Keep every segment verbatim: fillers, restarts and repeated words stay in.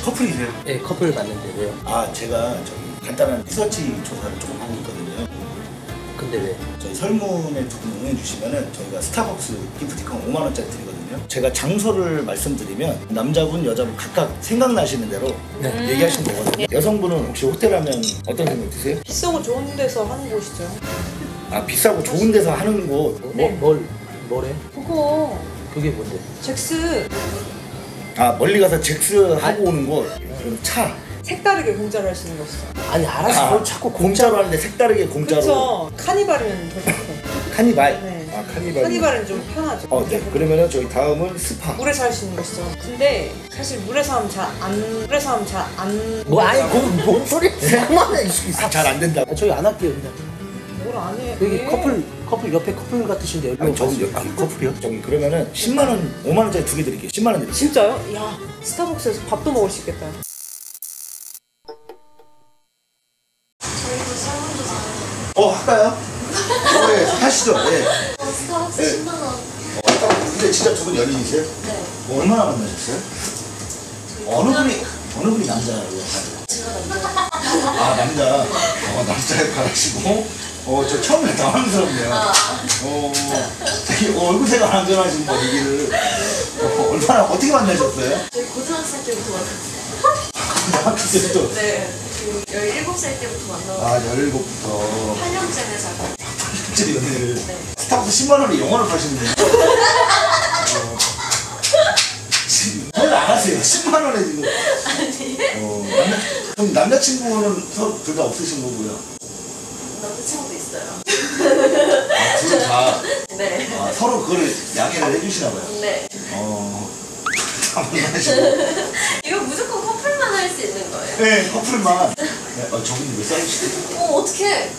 커플이세요? 네, 커플 맞는데 왜요? 아, 제가 저기 간단한 리서치 조사를 조금 하고 있거든요. 근데 왜? 저희 설문에 조금 응해주시면은 저희가 스타벅스 기프티콘 오만 원짜리 드리거든요. 제가 장소를 말씀드리면 남자분, 여자분 각각 생각나시는 대로 네. 얘기하시면 되거든요. 여성분은 혹시 호텔 하면 어떤 생각 드세요? 비싸고 좋은 데서 하는 곳이죠. 아, 비싸고 좋은 데서 하는 곳. 뭐, 네. 뭘, 뭐래? 그거 그게 뭔데? 잭스 아, 멀리 가서 잭스 하고 오는 곳. 그럼 차. 색다르게 공짜로 할 수 있는 곳이죠. 아니 알았어. 아, 뭘 자꾸 공짜로 하는데 색다르게 공짜로. 그쵸. 카니발은 더 좋고. 카니발. 네. 아, 카니발. 카니발은 좀 편하죠. 어, 네. 그러면은 저희 다음은 스파. 물에서 할 수 있는 곳이죠. 근데 사실 물에서 하면 잘 안, 물에서 하면 잘 안. 뭐 아니 그건 뭔 소리야? 그만해. 아, 잘 안 된다. 아, 저희 안 할게요 그냥. 뭘 안 해. 여기 왜? 커플 커플 옆에 커플 같으신데 여기 아니, 저기 와서- 여기 커플이요? 저기 그러면은 십만 원, 오만 원짜리 두 개 드릴게요. 십만 원 드릴게요. 진짜요? 야, 스타벅스에서 밥도 먹을 수 있겠다. 저희도 설문조사 어, 할까요? 어, 예, 하시죠. 예. 어, 스타벅스 네. 십만 원. 어, 근데 진짜 두 분 연인이세요? 네. 뭐 얼마나 만나셨어요? 어느 분이 어느 분이 남자예요? 제가 남자. 아, 남자. 어, 남자 역할하시고. 어, 저 처음에 당황스럽네요. 어, 되게 얼굴색가 안전하신 뭐 얘기를 어, 얼마나 어떻게 만나셨어요? 저희 고등학생 때부터 만났어요. 고등학교 때부터. 네. 그 열일곱 살 때부터 만나고 아, 열일곱부터 팔 년째네 자고. 실제 연애를. 네. 스타벅스 십만 원에 영화를 파시는데. 어, 지금 뭘 안 하세요? 십만 원에 지금. 아니. 어, 남자, 그럼 남자친구는 서로 둘 다 없으신 거고요? 남자친구도 있어요. 아, 둘 다. 네. 아, 서로 그걸 양해를 해주시나 봐요. 네. 어, 감사하시고. 이거 무조건 커플만 할 수 있는 거예요. 네, 커플만. 네, 어, 저분이 몇 살이시죠? 어, 어떡해.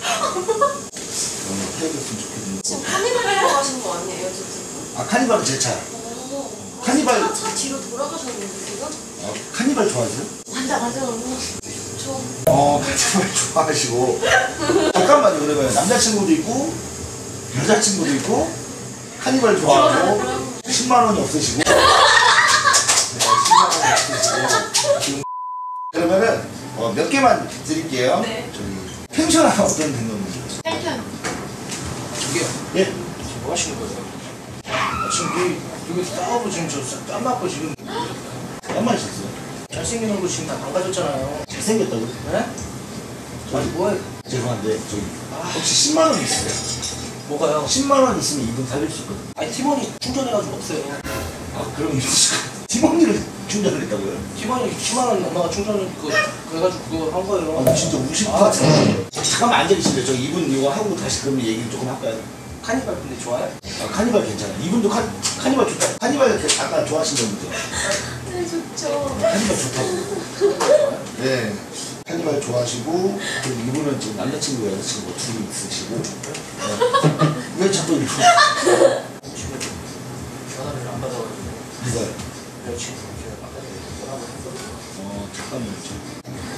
어, 헤어졌으면 좋겠는데. 지금 카니발이라고 하신 거 아니에요, 지금? 아, 카니발은 제 차. 어. 카니발. 차, 차 뒤로 돌아가셨는데, 지금? 어, 카니발 좋아하세요? 맞아, 맞아. 저. 어, 카니발 좋아하시고. 잠깐만요, 그러면 남자친구도 있고, 여자친구도 있고, 카니발 좋아하고, 십만 원이 없으시고. 네, 십만 원이 없으시고. 지금 그러면은, 어, 몇 개만 드릴게요. 네. 저기, 펜션 하나 어떤 펜션인지. 펜션. 저기요. 예? 지금 뭐 하시는 거예요? 아, 지금 여기, 여기 싸우고 지금 저땀 맞고 지금 땀 마셨어요. 잘생긴 얼굴 지금 안 가졌잖아요. 잘생겼다고? 네? 아니 뭐해? 죄송한데 저기 혹시 십만 원 있으세요? 뭐가요? 십만 원 있으면 이분 살릴 수 있거든요. 아니 팀원이 충전해가지고 없어요. 아, 그럼 팀원이를 충전을 했다고요? 팀원이 십만 원 엄마가 충전을 그 그래가지고 그거 한 거예요. 아, 진짜 우십 것 같은데. 잠깐만 앉아계실래요? 저 이분 이거 하고 다시 그러면 얘기를 조금 할까요? 카니발 근데 좋아요? 아, 카니발 괜찮아요. 이분도 카, 카니발 좋다. 카니발 그 아까 좋아하시는 분이죠? 네, 좋죠. 카니발 좋다고. 네. 카니발 좋아하시고, 그리고 이분은 지금 남자친구, 여자친구 둘이 있으시고. 네. 왜 자꾸 이러고. 지금 전화를 안 받아가지고 누가요? 여자친구 제가 아까 전에 전화를 했거든요. 어, 잠깐만요.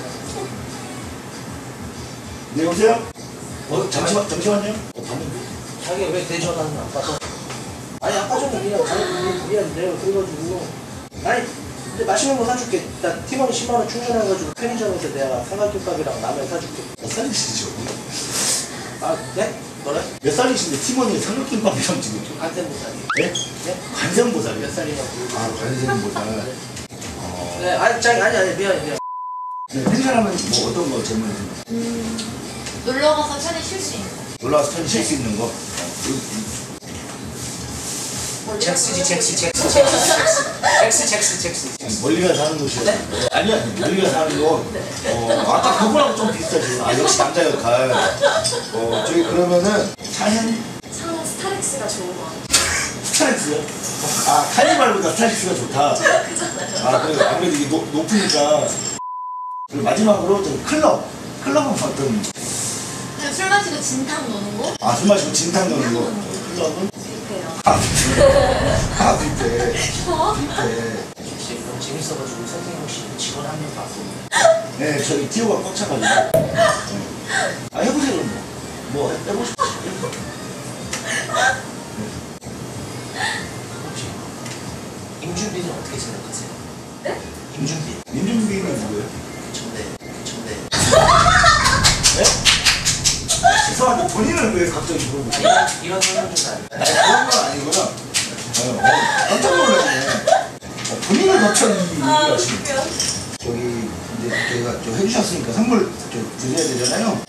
네, 여보세요? 어, 잠시만, 잠시만요. 어, 봤는데. 자기가 왜 내 전화는 안 받아? 아니 아까 전에 그냥 자기 미안 내가 그래가지고 아니 근데 맛있는 거 사줄게. 나 팀원이 십만 원 충전해가지고 편의점에서 내가 삼각김밥이랑 라면 사줄게. 몇 살이시죠? 아 네? 뭐래? 몇 살이신데 팀원이 삼각김밥이랑 지금? 관세무살이. 네? 네? 관세음보살이요? 몇 살이냐고. 아, 관세음보살. 어. 네 아니 짱 아니 아니 미안해 미안. 네, 펜션하면 뭐 어떤 거 질문을 드나요? 음, 놀러 가서 편히 쉴 수 있는 거. 놀러와서 편히 쉴 수 있는 거? 어, 잭스지 잭스 잭스 잭스 잭스 잭스 잭스 잭스. 멀리 가서 하는 곳이요? 네? 아니, 아니, 멀리 가서 하는 거. 어, 아까 그거랑 좀 비슷하죠. 아, 역시 남자 역할. 어, 저기 그러면은, 차hen 차는 스타렉스가 좋은 거 같아요. 스타렉스요? 아, 카니발보다 스타렉스가 좋다. 아, 그래. 아무래도 이게 노, 높으니까. 그리고 마지막으로, 저 클럽. 클럽은 어떤, 그냥 술 마시고 진탕 노는 거? 아, 술 마시고 진탕 넣는 거. 클럽은? 뷔페요. 아, 뷔페. 아, 뷔페. 어? 뷔페. 혹시 너무 재밌어가지고 선생님 혹시 직원 한 명 받고. 네, 저희 티오가 꽉 차가지고. 네. 아, 해보세요, 그럼 뭐. 뭐, 해보고 싶으시죠? 혹시 임준비는 어떻게 생각하세요? 네? 김준비. 민준비는 누구예요? 정대. 정대. 네? 죄송한데 본인은 왜 갑자기 물어보세요? 이런 이런 설명 좀 안. 아니 그런 건 아니구나. 어, 어, 깜짝 놀랐네. 어, 본인을 갑자기 얘기를 하시네. 저기 이제 제가 저 해주셨으니까 선물 저 드려야 되잖아요.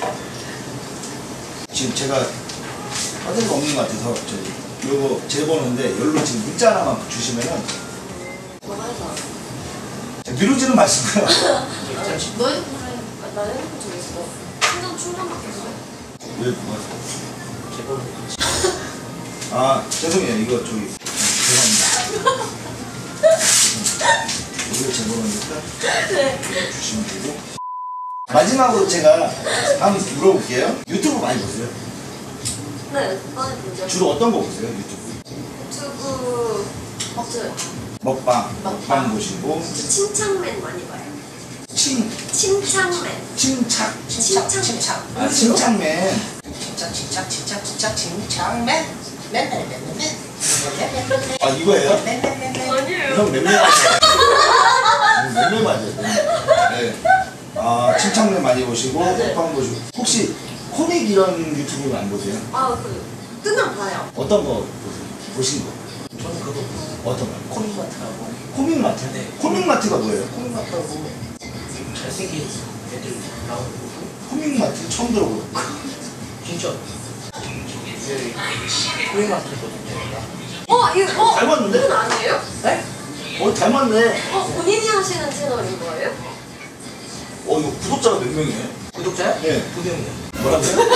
지금 제가 화대가 없는 것 같아서 저기 요거 제 번호인데 여기로 지금 문자 하나만 주시면은 뭐가 해서? 자, 미루지는 마시고요. 너 핸드폰 해. 아, 나 핸드폰 저기 있어. 충전 충전 바뀌었어. 왜 뭐가? 제법. 아 죄송해요 이거 저기 아, 죄송합니다. 이거 제 번호니까 네. 주시면 되고 마지막으로 제가 한번 물어볼게요. 유튜브 많이 보세요? 네, 많이 보죠. 주로 어떤 거 보세요 유튜브? 유튜브 버튼. 먹방 먹방. 먹방 보시고 칭찬맨 많이 봐요. 칭 칭찬맨. 침착 침착 침착. 아 침착맨 침착 침착 침착 침착 침착맨. 맨맨맨맨맨. 아 이거예요? 맨맨맨맨. 아니에요. 형 맴매 맞아요. 맴매 맞아요. 네. 아 침착맨 많이 보시고 네. 먹방 보시고 혹시 코믹 이런 유튜브 안 보세요? 아, 그, 뜨면 봐요. 어떤 거 보세요? 보신 거? 저는 그거 어떤 거? 코믹마트라고. 코믹 마트? 네. 코믹 마트가 뭐예요? 코믹마트라고 잘생긴 애들 나오는 거. 코믹 마트 처음 들어보고. 진짜. 코믹마트거든요. 어, 이거, 어? 닮았는데? 그건 아니에요? 네? 어 닮았네. 어, 본인이 하시는 채널인 거예요? 어 이거 구독자가 몇 명이에요? 구독자요? 네. 두 명이요. 뭐라고요?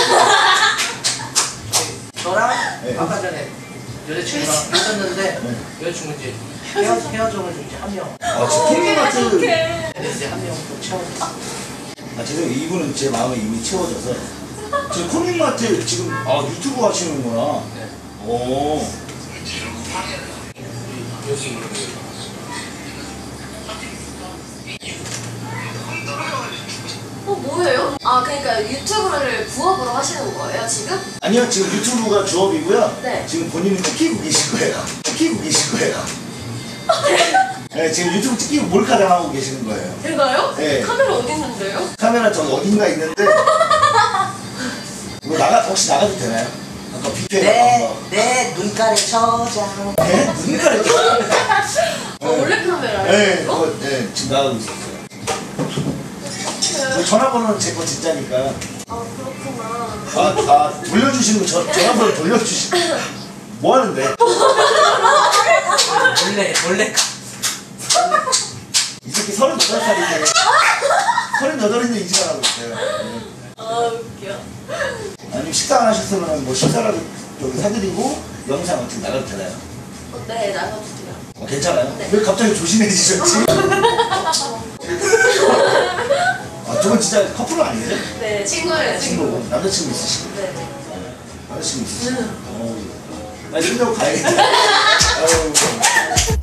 저랑 네. 아까 전에 여자친구랑 있었는데 네. 여자친구 이제 헤어, 헤어져가지고 이제 한 명. 아 지금 코믹 마트. 근데 이제 한 명 또 채워줬어. 아 죄송해요 이분은 제 마음에 이미 채워져서 지금 코믹 마트 지금 아 유튜브 하시는구나. 네. 오. 여기 어, 뭐예요? 아, 그러니까 유튜브를 부업으로 하시는 거예요, 지금? 아니요 지금 유튜브가 주업이고요. 네. 지금 본인은 찍히고 계신 거예요. 찍히고 계신 거예요. 네 지금 유튜브 찍히고 몰카 당하고 계시는 거예요. 제가요? 네. 카메라 어디 있는데요? 카메라 저기 어딘가 있는데 이거 나가 혹시 나가도 되나요? 아까 뷔페 내, 내 눈가의 저장. 네? 눈가를 어, 원래 카메라예요? 네, 이거? 그거, 네, 지금 나가고 있었어요. 그 전화번호는 제 거 진짜니까. 아, 그렇구나. 아, 아, 돌려주시는 거, 저, 전화번호 돌려주시. 뭐 하는데? 몰래, 몰래. 이 새끼 서른여덟 살인데. 서른여덟인데 이 짓을 하고 있어요. 네. 아, 웃겨. 아니면 식사 안 하셨으면 뭐 식사라도 여기 사드리고 영상 어떻게 나가도 되나요? 어, 네, 나가주세요. 어, 괜찮아요? 네. 왜 갑자기 조신해지셨지? 아, 두 분 진짜 커플은 아니에요? 네, 친구예요, 친구. 친구, 남자친구 있으시고. 네. 남자친구 있으시고. 어, 나 힘들고 가야겠다. 아유.